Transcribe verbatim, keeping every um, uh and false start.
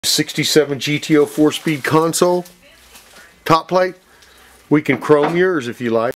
sixty-seven G T O four-speed console, top plate. We can chrome yours if you like.